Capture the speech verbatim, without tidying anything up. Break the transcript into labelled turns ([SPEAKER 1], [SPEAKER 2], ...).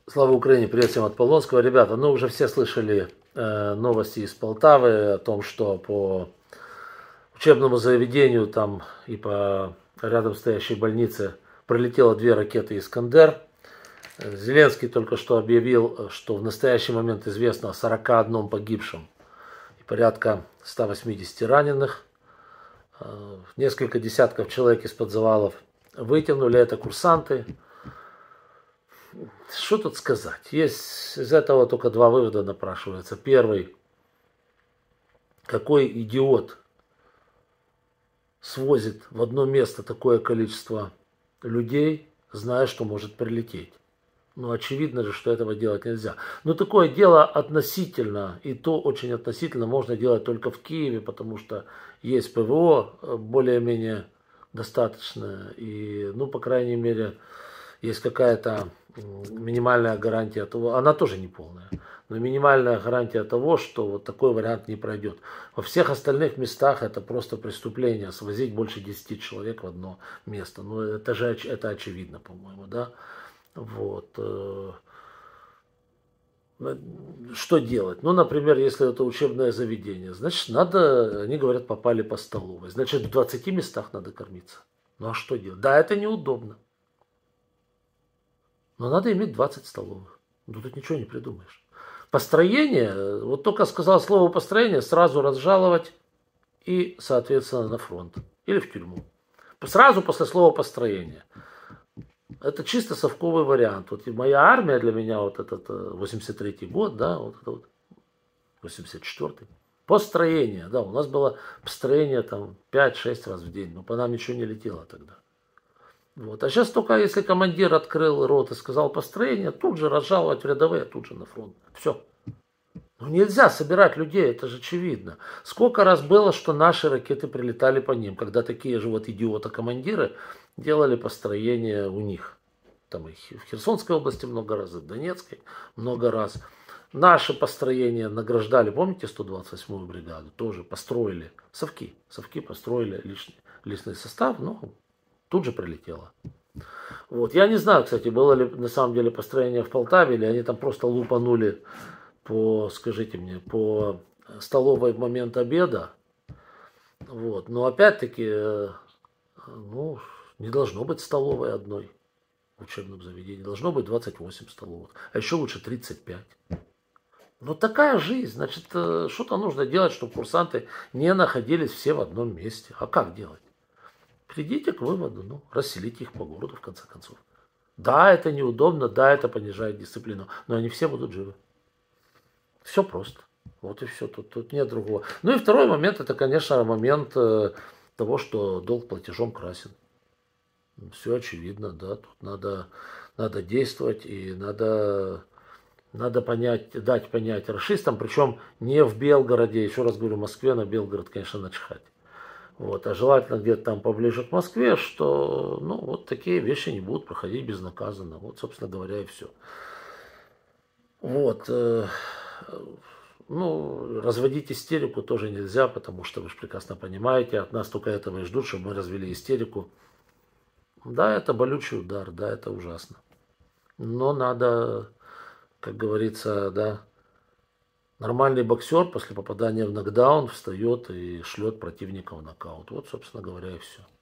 [SPEAKER 1] Слава Украине, привет всем от Полонского. Ребята, ну уже все слышали э, новости из Полтавы о том, что по учебному заведению там и по рядом стоящей больнице пролетело две ракеты «Искандер». Зеленский только что объявил, что в настоящий момент известно о сорока одном погибшем и порядка ста восьмидесяти раненых. Несколько десятков человек из-под завалов вытянули, это курсанты. Что тут сказать? Есть из этого только два вывода напрашиваются. Первый. Какой идиот свозит в одно место такое количество людей, зная, что может прилететь? Ну, очевидно же, что этого делать нельзя. Но такое дело относительно, и то очень относительно, можно делать только в Киеве, потому что есть ПВО более-менее достаточно. И, ну, по крайней мере, есть какая-то минимальная гарантия того, она тоже не полная, но минимальная гарантия того, что вот такой вариант не пройдет. Во всех остальных местах это просто преступление, свозить больше десяти человек в одно место. Ну, это же это очевидно, по-моему, да. Вот. Что делать? Ну, например, если это учебное заведение, значит, надо, они говорят, попали по столовой. Значит, в двадцати местах надо кормиться. Ну, а что делать? Да, это неудобно. Но надо иметь двадцать столовых. Ну, тут ничего не придумаешь. Построение, вот только сказал слово построение, сразу разжаловать и, соответственно, на фронт. Или в тюрьму. Сразу после слова построение. Это чисто совковый вариант. Вот и моя армия для меня, вот этот восемьдесят третий год, да, вот это вот восемьдесят четвёртый. Построение, да, у нас было построение там пять-шесть раз в день, но по нам ничего не летело тогда. Вот. А сейчас только если командир открыл рот и сказал построение, тут же разжаловать в рядовые, тут же на фронт. Все. Ну нельзя собирать людей, это же очевидно. Сколько раз было, что наши ракеты прилетали по ним, когда такие же вот идиоты-командиры делали построение у них. Там и в Херсонской области много раз, и в Донецкой много раз. Наши построения награждали, помните сто двадцать восьмую бригаду? Тоже построили. Совки. Совки построили личный, личный состав, ну, тут же прилетело. Вот. Я не знаю, кстати, было ли на самом деле построение в Полтаве, или они там просто лупанули по, скажите мне, по столовой в момент обеда. Вот. Но опять-таки, ну, не должно быть столовой одной в учебном заведении. Должно быть двадцать восемь столовых. А еще лучше тридцать пять. Ну, такая жизнь. Значит, что-то нужно делать, чтобы курсанты не находились все в одном месте. А как делать? Придите к выводу, ну, расселите их по городу, в конце концов. Да, это неудобно, да, это понижает дисциплину, но они все будут живы. Все просто. Вот и все, тут, тут нет другого. Ну и второй момент, это, конечно, момент э, того, что долг платежом красен. Все очевидно, да, тут надо, надо действовать и надо, надо понять, дать понять рашистам, причем не в Белгороде, еще раз говорю, в Москве, на Белгород, конечно, начхать. Вот, а желательно где-то там поближе к Москве, что, ну, вот такие вещи не будут проходить безнаказанно. Вот, собственно говоря, и все. Вот, э, ну, разводить истерику тоже нельзя, потому что вы же прекрасно понимаете, от нас только этого и ждут, чтобы мы развели истерику. Да, это болючий удар, да, это ужасно. Но надо, как говорится, да, нормальный боксер после попадания в нокдаун встает и шлет противника в нокаут. Вот, собственно говоря, и все.